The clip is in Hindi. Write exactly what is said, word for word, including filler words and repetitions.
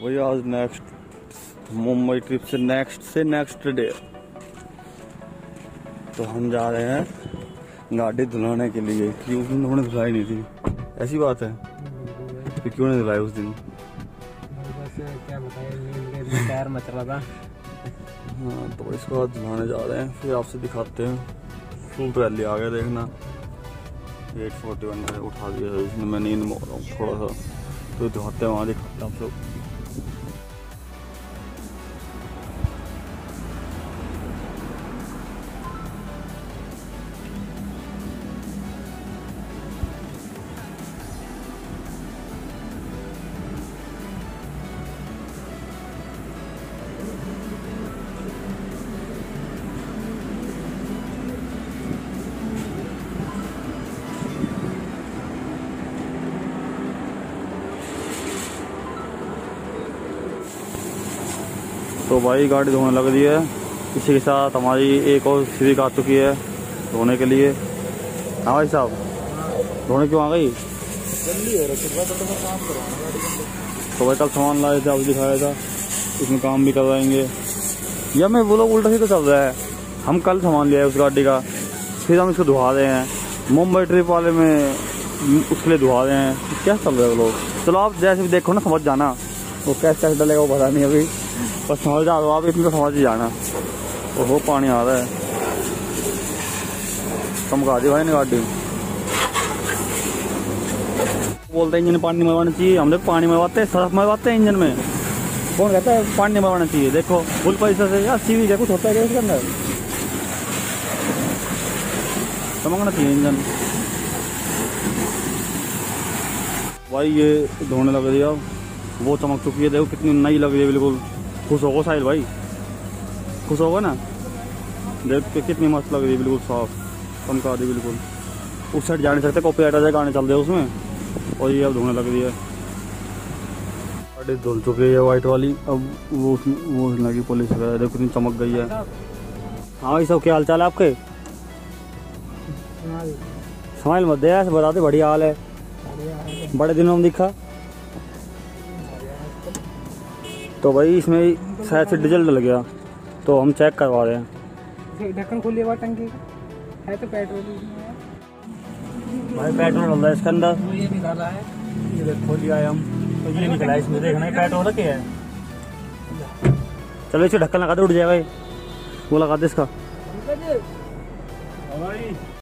भाई आज नेक्स्ट मुंबई ट्रिप से नेक्स्ट से नेक्स्ट डे तो हम जा रहे हैं गाड़ी धुलाने के लिए, क्यों उन्होंने धुलाई नहीं थी। ऐसी बात है कि क्यों नहीं धुलाई उस दिन? बस क्या बताएं, टायर मच रहा था। हाँ तो इसको आज धुलाने जा रहे हैं, फिर आपसे दिखाते हैं। फुल रैली आ गया देखना। एट फोर्टी वन का उठा दिया इसने, मैं नींद में हो रहा हूँ थोड़ा सा, तो दिखाते हैं वहाँ दिखाते हैं आप सब। तो भाई गाड़ी धोने लग रही है, इसी के साथ हमारी एक और सिविक आ चुकी है धोने के लिए। हाँ भाई साहब, धोने क्यों आ गई? जल्दी हो रहा है, तो मैं काम करूँगा। तो भाई कल सामान लाए थे, आप दिखाया था, इसमें काम भी करवाएंगे। या मैं वो लोग उल्टा सीधा चल रहा है। हम कल सामान लिया है उस गाड़ी का, फिर हम इसको धुआ रहे हैं। मुंबई ट्रिप वाले में उसके लिए धुआ रहे हैं, क्या चल रहा है वो लोग। चलो आप जैसे भी देखो ना, समझ जाना वो कैसे कैसे डलेगा वो पता नहीं अभी, बस समझ जा दो आप, इतना समझ ही जाना। ओहो पानी आ रहा है, चमका दी भाई ने गाड़ी। बोलते हैं इंजन में पानी मरवाना चाहिए, हम लोग पानी मरवाते हैं, सर्फ मरवाते हैं इंजन में। कौन कहता है पानी नहीं मरवाना चाहिए? देखो फुल पैसे से यार, सीवी क्या कुछ होता है क्या इसके अंदर? चमकना चाहिए इंजन। भाई ये धोने लग रही है, वो चमक चुकी है, देखो कितनी नई लग रही है बिल्कुल। खुश होगा साहिल भाई, खुश होगा ना? देख के कितनी मस्त लग रही है, बिल्कुल साफ चमका दी बिल्कुल। उस साइड जा नहीं सकते, कॉपीराइट आ जाए, गाने चल रहे हैं उसमें। और ये अब धोने लग रही है, गाड़ी धुल चुकी है वाइट वाली। अब वो वो लगी पुलिस वगैरह, देखो कितनी चमक गई है। हाँ भाई सब क्या हाल चाल है आपके? स्माइल मत दे ऐसे, बताते बढ़िया हाल है, बड़े दिनों में दिखा। तो भाई इसमें शायद से डीजल डल गया, तो हम चेक करवा रहे हैं। ढक्कन खोलिए हुआ टंकी है तो पेट्रोल भाई पेट्रोल डल रहा है इसके अंदर। ये निकाला है, ये खोल लिया है हम, तो ये निकला है इसमें, देखना है पेट्रोल रखे है। चलो इसे ढक्कन लगा दे, उठ जाएगा ये, वो लगा दे इसका।